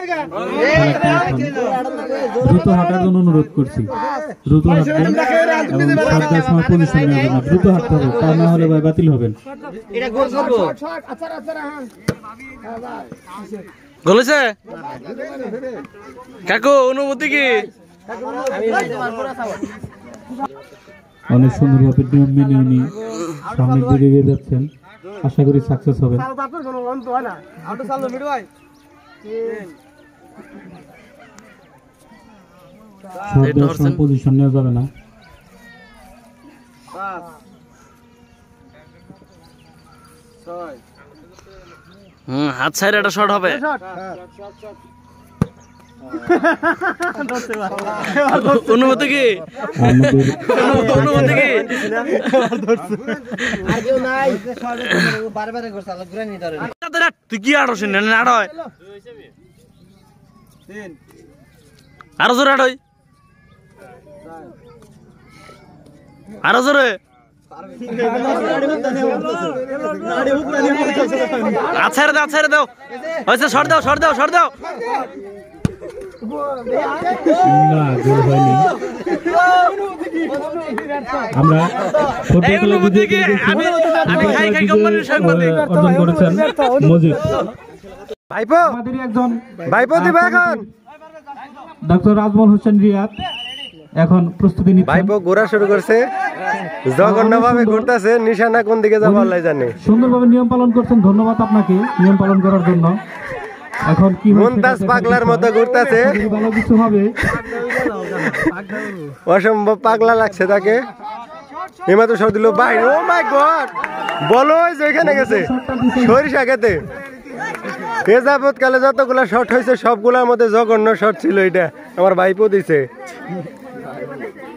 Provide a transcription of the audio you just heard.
দ্রুত হাঁটার জন্য অনুরোধ করছি, দ্রুত হাঁটবেন এবং শট দেওয়ার সময় পজিশন নেবেন না, দ্রুত হাঁটতে হবে, তা না হলে ভাই বাতিল হবেন। গলেছে কাকু অনুভূতি কি? অনেক সুন্দরভাবে নিয়ম মেনে উনি সামনের দিকে এগিয়ে যাচ্ছেন, আশা করি সাকসেস হবেন। শট দেওয়ার সময় পজিশন নেওয়া যাবে না। হাত সাইড একটা শট হবে। অনুমতি কি? অনুমতি কি? তুই কি আড়ো শুনে আড় হয় আরো জোরে আড় হয় আরো জোরে আছাড়ে দাও আছাড়ে দাও হয়েছে শট দাও শট দাও শট দাও না গোল হয়নি। আমরা অর্জন করেছেন মজিদ। আমাদেরই একজন ডক্টর রাজমল হোসেন রিয়াদ এখন প্রস্তুতি নিচ্ছে। ভাইপো ঘোরা শুরু করছে, জঘন্যভাবে ঘুরতেছে, নিশানা কোন দিকে যাবো আল্লাহ জানে। সুন্দরভাবে নিয়ম পালন করছেন, ধন্যবাদ আপনাকে নিয়ম পালন করার জন্য। এখন কি মুনতাজ পাগলার মতো ঘুরতেছে, ভালো কিছু হবে, অসম্ভব পাগলা লাগছে তাকে। এমাত্র শট দিল বাইরে, ও মাই গড, বলো যে এখানে গেছে সরিষা খেতে। এ যাবৎ কালে যতগুলা শট হয়েছে সবগুলার মধ্যে জঘন্য শট ছিল এটা, আমার ভাইপো দিছে।